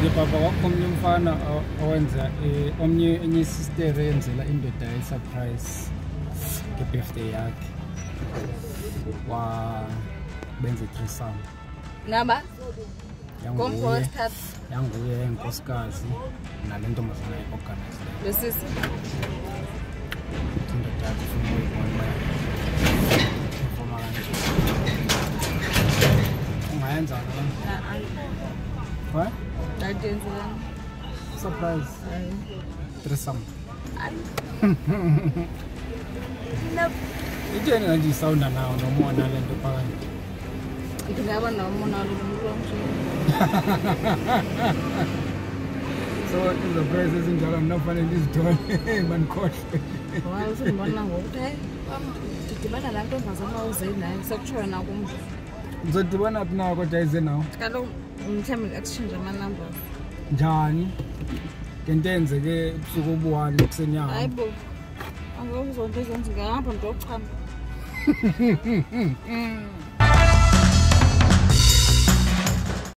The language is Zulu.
Papa wakomnye umfana owenza omnye enye sister eyenzela indoda surprise nge-birthday yakhe. Benze threesome. Naba? Yanguye inkosikazi nale ntombazana yi-organize leyo. Lesisi? Indoda yakhe ufuna uyibona ifoma kanje. Ungayenza la? What? I didn't Surprise. Threesome. No. Ijeni kanje sounda nawo nomona lento phakathi. Ngiyaba nomona lo. So the price ezinjalo nofanele izithole manikhohle. Why usibona ngokuthi didibana la ntombazana uzenayo sekuthiwa kum. Ngizodibana phi nayo kodwa ize nawo? Kaloku mhlawumbe exchange ama numbers. Njani? Ngento enzeke ebusuku obu-1 ekuseni yami. Hayibo. Angeke uzonto ezenzeka ngapha nto ochama.